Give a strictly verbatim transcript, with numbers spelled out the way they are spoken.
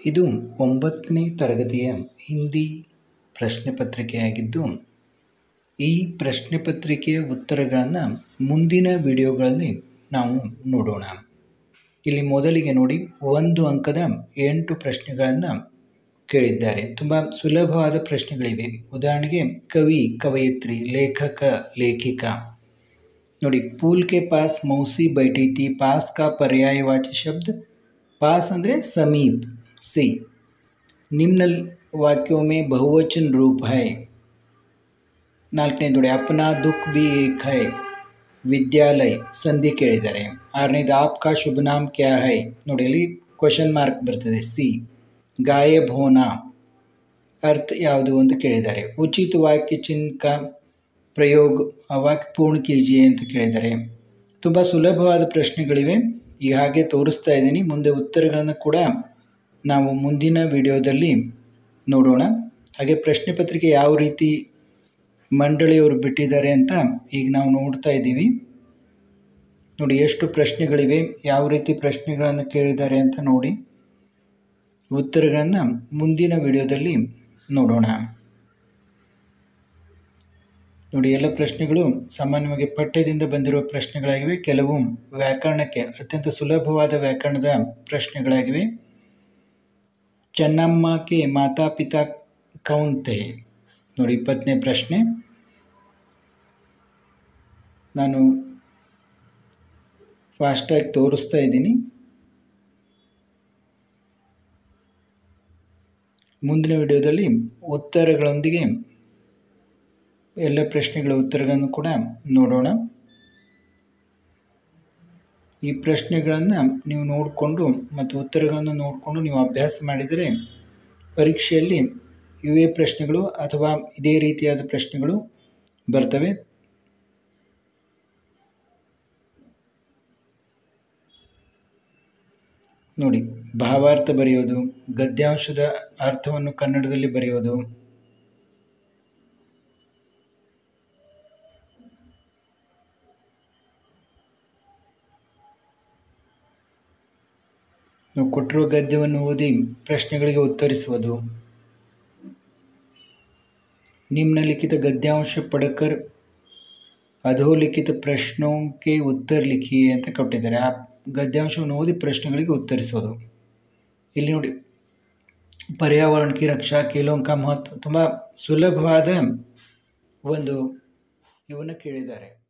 ಇದು ಒಂಬತ್ತನೇ ತರಗತಿಯ ಹಿಂದಿ ಪ್ರಶ್ನೆ ಪತ್ರಿಕೆಯಾಗಿದ್ದು, ಈ ಪ್ರಶ್ನೆ ಪತ್ರಿಕೆಯ ಉತ್ತರಗಳನ್ನು ಮುಂದಿನ ವಿಡಿಯೋಗಳಲ್ಲಿ ನಾವು ನೋಡೋಣ. ಇಲ್ಲಿ ಮೊದಲಿಗೆ ನೋಡಿ, ಒಂದು ಅಂಕದ ಎಂಟು ಪ್ರಶ್ನೆಗಳನ್ನು ಕೇಳಿದ್ದಾರೆ. ತುಂಬ ಸುಲಭವಾದ ಪ್ರಶ್ನೆಗಳಿವೆ. ಉದಾಹರಣೆಗೆ ಕವಿ, ಕವಯಿತ್ರಿ, ಲೇಖಕ, ಲೇಖಿಕಾ. ನೋಡಿ, ಪೂಲ್ ಕೆ ಪಾಸ್ ಮೌಸಿ बैठी थी, पास का पर्यायवाची शब्द पास ಅಂದರೆ समीप सी. निम्न वाक्यों में बहुवचन रूप है. ನಾಲ್ಕನೇದು ನೋಡಿ, अपना दुख भी एक है. ವಿದ್ಯಾಲಯ ಸಂಧಿ ಕೇಳಿದ್ದಾರೆ. ಆರನೇದು आपका शुभ नाम क्या है. ನೋಡಿ, ಇಲ್ಲಿ ಕ್ವಶನ್ ಮಾರ್ಕ್ ಬರ್ತದೆ. ಸಿ. गायब होना ಅರ್ಥ ಯಾವುದು ಅಂತ ಕೇಳಿದ್ದಾರೆ. ಉಚಿತ ವಾಕ್ಯ ಚಿಹ್ನ ಪ್ರಯೋಗ ವಾಕ್ಯ ಪೂರ್ಣ ಕೀಜಿಯೇ ಅಂತ ಕೇಳಿದ್ದಾರೆ. ತುಂಬ ಸುಲಭವಾದ ಪ್ರಶ್ನೆಗಳಿವೆ. ಈಗ ಹಾಗೆ ತೋರಿಸ್ತಾ ಇದ್ದೀನಿ. ಮುಂದೆ ಉತ್ತರಗಳನ್ನು ಕೂಡ ನಾವು ಮುಂದಿನ ವಿಡಿಯೋದಲ್ಲಿ ನೋಡೋಣ. ಹಾಗೆ ಪ್ರಶ್ನೆ ಪತ್ರಿಕೆ ಯಾವ ರೀತಿ ಮಂಡಳಿಯವರು ಬಿಟ್ಟಿದ್ದಾರೆ ಅಂತ ಈಗ ನಾವು ನೋಡ್ತಾ ಇದ್ದೀವಿ. ನೋಡಿ, ಎಷ್ಟು ಪ್ರಶ್ನೆಗಳಿವೆ, ಯಾವ ರೀತಿ ಪ್ರಶ್ನೆಗಳನ್ನು ಕೇಳಿದ್ದಾರೆ ಅಂತ ನೋಡಿ. ಉತ್ತರಗಳನ್ನು ಮುಂದಿನ ವಿಡಿಯೋದಲ್ಲಿ ನೋಡೋಣ. ನೋಡಿ, ಎಲ್ಲ ಪ್ರಶ್ನೆಗಳು ಸಾಮಾನ್ಯವಾಗಿ ಪಠ್ಯದಿಂದ ಬಂದಿರುವ ಪ್ರಶ್ನೆಗಳಾಗಿವೆ. ಕೆಲವು ವ್ಯಾಕರಣಕ್ಕೆ ಅತ್ಯಂತ ಸುಲಭವಾದ ವ್ಯಾಕರಣದ ಪ್ರಶ್ನೆಗಳಾಗಿವೆ. ಚೆನ್ನಮ್ಮಕ್ಕೆ ಮಾತಾ ಪಿತಾ ಕೌನ್ ಥೇ. ನೋಡಿ, ಇಪ್ಪತ್ತನೇ ಪ್ರಶ್ನೆ. ನಾನು ಫಾಸ್ಟಾಗಿ ತೋರಿಸ್ತಾ ಇದ್ದೀನಿ. ಮುಂದಿನ ವಿಡಿಯೋದಲ್ಲಿ ಉತ್ತರಗಳೊಂದಿಗೆ ಎಲ್ಲ ಪ್ರಶ್ನೆಗಳ ಉತ್ತರಗಳನ್ನು ಕೂಡ ನೋಡೋಣ. ಈ ಪ್ರಶ್ನೆಗಳನ್ನು ನೀವು ನೋಡಿಕೊಂಡು ಮತ್ತು ಉತ್ತರಗಳನ್ನು ನೋಡಿಕೊಂಡು ನೀವು ಅಭ್ಯಾಸ ಮಾಡಿದರೆ ಪರೀಕ್ಷೆಯಲ್ಲಿ ಇವೇ ಪ್ರಶ್ನೆಗಳು ಅಥವಾ ಇದೇ ರೀತಿಯಾದ ಪ್ರಶ್ನೆಗಳು ಬರ್ತವೆ. ನೋಡಿ, ಭಾವಾರ್ಥ ಬರೆಯೋದು, ಗದ್ಯಾಂಶದ ಅರ್ಥವನ್ನು ಕನ್ನಡದಲ್ಲಿ ಬರೆಯೋದು, ನಾವು ಕೊಟ್ಟಿರುವ ಗದ್ಯವನ್ನು ಓದಿ ಪ್ರಶ್ನೆಗಳಿಗೆ ಉತ್ತರಿಸುವುದು. ನಿಮ್ನಲಿಖಿತ ಗದ್ಯಾಂಶ ಪಡಕರ್ ಅಧೋಲಿಖಿತ ಪ್ರಶ್ನೋಂಕೆ ಉತ್ತರ ಲಿಖಿಯೇ ಅಂತ ಕೊಟ್ಟಿದ್ದಾರೆ. ಆ ಗದ್ಯಾಂಶವನ್ನು ಓದಿ ಪ್ರಶ್ನೆಗಳಿಗೆ ಉತ್ತರಿಸೋದು. ಇಲ್ಲಿ ನೋಡಿ, ಪರ್ಯಾವರಣ ಕಿ ರಕ್ಷಾ ಕೇಲೋಂ ಕಾ ಮಹತ್ವ, ತುಂಬ ಸುಲಭವಾದ ಒಂದು ಇವನ್ನ ಕೇಳಿದ್ದಾರೆ.